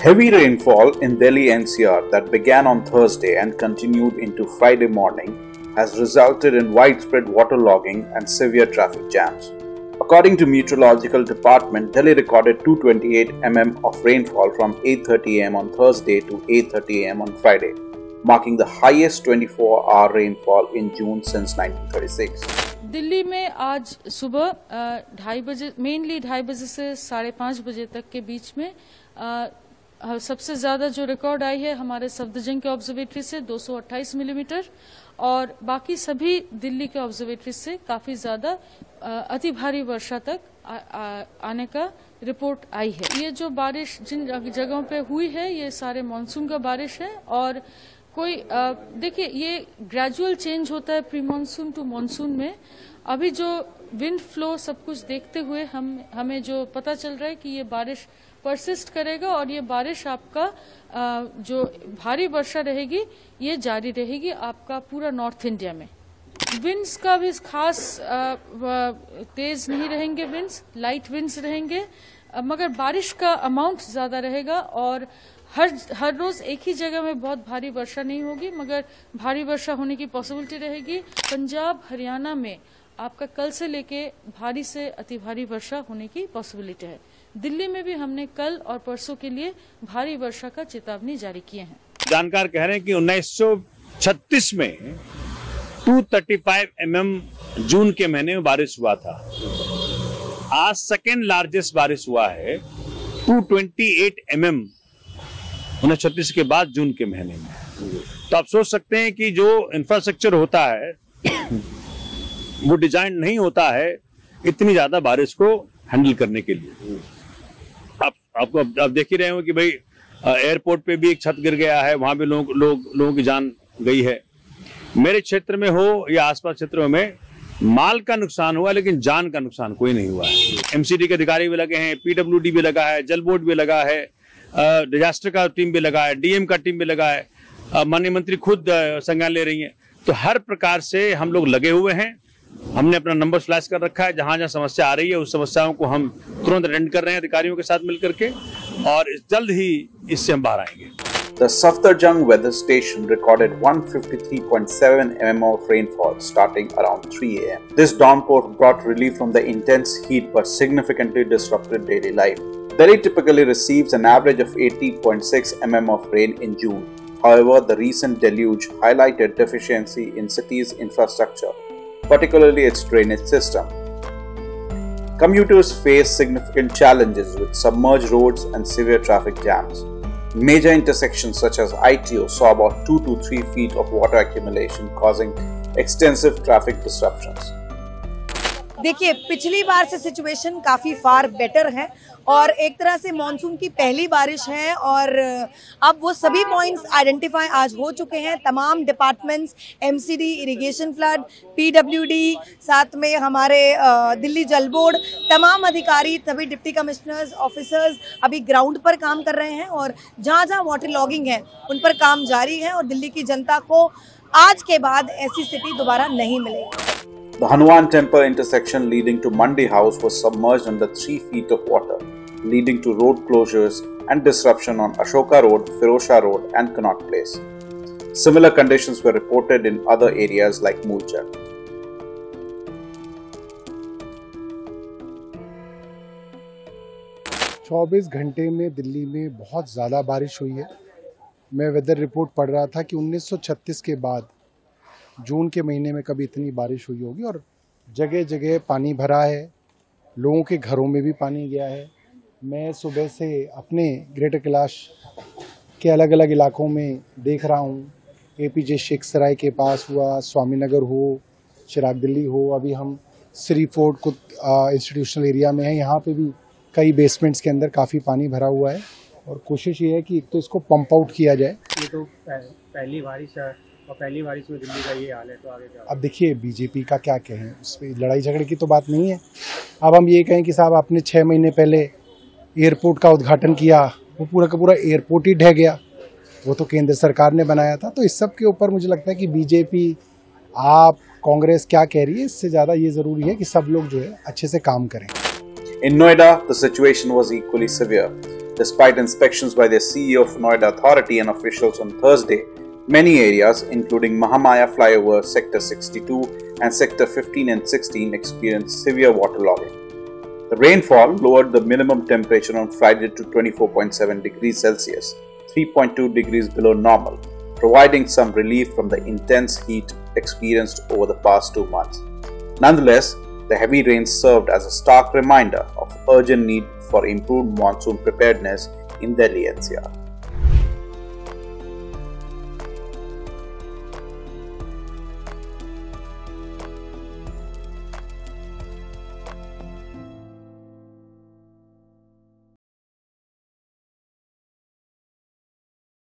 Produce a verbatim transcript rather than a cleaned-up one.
Heavy rainfall in Delhi N C R that began on Thursday and continued into Friday morning has resulted in widespread waterlogging and severe traffic jams. According to Meteorological Department, Delhi recorded two hundred twenty-eight millimeters of rainfall from eight thirty a m on Thursday to eight thirty a m on Friday, marking the highest twenty-four hour rainfall in June since nineteen thirty-six. Delhi में आज सुबह ढाई बजे mainly ढाई बजे से साढ़े पाँच बजे तक के बीच में आ, सबसे ज्यादा जो रिकॉर्ड आई है हमारे सफदरजंग के ऑब्जर्वेटरी से दो सौ अट्ठाईस मिलीमीटर और बाकी सभी दिल्ली के ऑब्जर्वेटरी से काफी ज्यादा अति भारी वर्षा तक आ, आ, आने का रिपोर्ट आई है। ये जो बारिश जिन जगहों पे हुई है ये सारे मानसून का बारिश है और कोई देखिए ये ग्रेजुअल चेंज होता है प्री मानसून टू मानसून में। अभी जो विंड फ्लो सब कुछ देखते हुए हम हमें जो पता चल रहा है कि ये बारिश परसिस्ट करेगा और ये बारिश आपका जो भारी वर्षा रहेगी ये जारी रहेगी आपका पूरा नॉर्थ इंडिया में। विंड्स का भी खास तेज नहीं रहेंगे, विंड्स लाइट विंड्स रहेंगे, मगर बारिश का अमाउंट ज्यादा रहेगा और हर हर रोज एक ही जगह में बहुत भारी वर्षा नहीं होगी मगर भारी वर्षा होने की पॉसिबिलिटी रहेगी। पंजाब हरियाणा में आपका कल से लेके भारी से अति भारी वर्षा होने की पॉसिबिलिटी है। दिल्ली में भी हमने कल और परसों के लिए भारी वर्षा का चेतावनी जारी किए हैं। जानकार कह रहे हैं कि उन्नीस सौ छत्तीस में दो सौ पैंतीस मिलीमीटर जून के महीने में बारिश हुआ था। आज सेकेंड लार्जेस्ट बारिश हुआ है दो सौ अट्ठाईस मिलीमीटर उन्नीस सौ छत्तीस के बाद जून के महीने में। तो आप सोच सकते हैं कि जो इंफ्रास्ट्रक्चर होता है वो डिजाइन नहीं होता है इतनी ज्यादा बारिश को हैंडल करने के लिए। आप आपको आप देख ही रहे हो कि भाई एयरपोर्ट पे भी एक छत गिर गया है, वहां भी लोग लोग लोगों की जान गई है। मेरे क्षेत्र में हो या आसपास क्षेत्रों में माल का नुकसान हुआ लेकिन जान का नुकसान कोई नहीं हुआ है। एमसीडी के अधिकारी भी लगे हैं, पीडब्ल्यूडी भी लगा है, जल बोर्ड भी लगा है, डिजास्टर का टीम भी लगा है, डीएम का टीम भी लगा है, माननीय मंत्री खुद संज्ञान ले रही हैं। तो हर प्रकार से हम लोग लगे हुए हैं। हमने अपना नंबर फ्लैश कर रखा है, जहां जहां समस्या आ रही है उस समस्याओं को हम तुरंत अटेंड कर रहे हैं अधिकारियों के साथ मिलकर के और जल्द ही इससे हम बाहर आएंगे। The Safdarjung weather station recorded one hundred fifty-three point seven millimeters of rainfall starting around three a m This downpour brought relief from the intense heat but significantly disrupted daily life. Delhi typically receives an average of eighty point six millimeters of rain in June. However, the recent deluge highlighted deficiency in city's infrastructure, particularly its drainage system. Commuters face significant challenges with submerged roads and severe traffic jams. Major intersections such as I T O saw about two to three feet of water accumulation, causing extensive traffic disruptions. देखिए पिछली बार से situation काफ़ी far better है और एक तरह से monsoon की पहली बारिश है और अब वो सभी पॉइंट्स आइडेंटिफाई आज हो चुके हैं। तमाम departments, MCD, irrigation flood, PWD, साथ में हमारे दिल्ली जल बोर्ड, तमाम अधिकारी, सभी डिप्टी कमिश्नर्स, ऑफिसर्स अभी ग्राउंड पर काम कर रहे हैं और जहाँ जहाँ वाटर लॉगिंग है उन पर काम जारी है और दिल्ली की जनता को आज के बाद ऐसी स्थिति दोबारा नहीं मिलेगी। The Hanuman Temple intersection leading to Mandi House was submerged under three feet of water, leading to road closures and disruption on Ashoka Road, Firosha Road and Connaught Place. Similar conditions were reported in other areas like Mulchar. चौबीस घंटे में दिल्ली में बहुत ज़्यादा बारिश हुई है। मैं वेदर रिपोर्ट पढ़ रहा था कि उन्नीस सौ छत्तीस के बाद जून के महीने में कभी इतनी बारिश हुई होगी और जगह जगह पानी भरा है, लोगों के घरों में भी पानी गया है। मैं सुबह से अपने ग्रेटर कैलाश के अलग अलग इलाकों में देख रहा हूँ। एपीजे शेख सराय के पास हुआ, स्वामी नगर हो, चिराग दिल्ली हो, अभी हम श्री फोर्ट को इंस्टीट्यूशनल एरिया में हैं, यहाँ पे भी कई बेसमेंट्स के अंदर काफ़ी पानी भरा हुआ है और कोशिश ये है कि एक तो इसको पंप आउट किया जाए। ये तो पहली बारिश है और पहली बारिश में दिल्ली का ये हाल है, तो आगे क्या? अब देखिए बीजेपी का क्या कहें, उस पर लड़ाई झगड़े की तो बात नहीं है। अब हम ये कहें कि साहब आपने छः महीने पहले एयरपोर्ट का उद्घाटन किया, वो पूरा का पूरा एयरपोर्ट ही ढह गया, वो तो केंद्र सरकार ने बनाया था। तो इस सब के ऊपर मुझे लगता है कि बीजेपी, आप, कांग्रेस क्या कह रही है, इससे ज़्यादा ये ज़रूरी है कि सब लोग जो है अच्छे से काम करें। In Noida, the situation was equally severe. Despite inspections by the C E O of Noida Authority and officials on Thursday, many areas, including Mahamaya Flyover, Sector sixty-two and Sector fifteen and sixteen, experienced severe waterlogging. The rainfall lowered the minimum temperature on Friday to twenty-four point seven degrees Celsius, three point two degrees below normal, providing some relief from the intense heat experienced over the past two months. Nonetheless, the heavy rains served as a stark reminder of urgent need for improved monsoon preparedness in Delhi N C R.